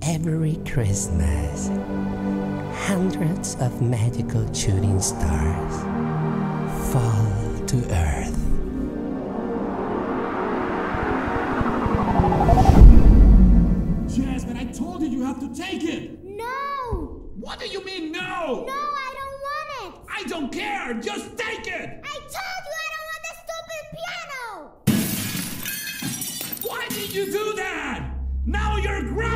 Every Christmas, hundreds of magical shooting stars fall to Earth. Jasmine, I told you have to take it! No! What do you mean, no? No, I don't want it! I don't care! Just take it! I told you I don't want the stupid piano! Why did you do that? Now you're grounded!